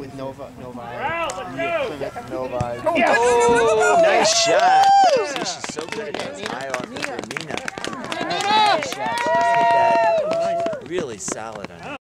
with Nova. Nova. Oh, nice shot. See, she's so good at those high arc with her Nina. Nice shot. She just hit that really solid on her.